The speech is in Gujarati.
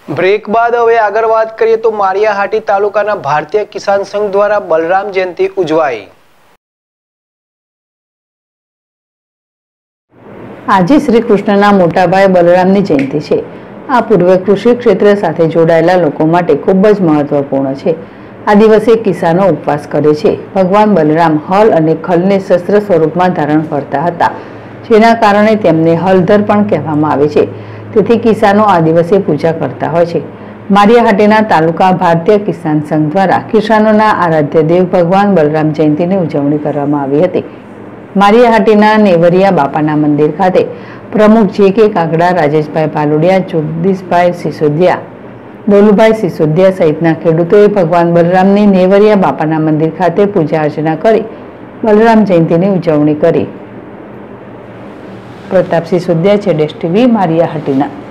બ્રેક બાદ હવે આગળ વાત કરીએ તો માળિયાહાટી તાલુકાના ભારતીય કિસાન સંઘ દ્વારા બલરામ જયંતિ ઉજવાઈ। આજે શ્રી કૃષ્ણના મોટા ભાઈ બલરામની જયંતિ છે। આ પૂર્વે કૃષિ ક્ષેત્ર સાથે જોડાયેલા લોકો માટે ખૂબ જ મહત્વપૂર્ણ છે। આ દિવસે કિસાનો ઉપવાસ કરે છે। ભગવાન બલરામ હલ અને ખલને શસ્ત્ર સ્વરૂપમાં ધારણ કરતા હતા, જેના કારણે તેમને હલધર પણ કહેવામાં આવે છે। તેથી કિસાનો આ દિવસે પૂજા કરતા હોય છે। માળિયાહાટીના તાલુકા ભારતીય કિસાન સંઘ દ્વારા કિસાનોના આરાધ્ય દેવ ભગવાન બલરામ જયંતિની ઉજવણી કરવામાં આવી હતી। માળિયાહાટીના નેવરિયા બાપાના મંદિર ખાતે પ્રમુખ જે.કે. કાગડા, રાજેશભાઈ ભાલુડિયા, જગદીશભાઈ સિસોદિયા, ડોલુભાઈ સિસોદિયા સહિતના ખેડૂતોએ ભગવાન બલરામની નેવરિયા બાપાના મંદિર ખાતે પૂજા અર્ચના કરી બલરામ જયંતિની ઉજવણી કરી। પ્રતાપ સિસોદિયા, ZSTV, માળિયાહાટીના।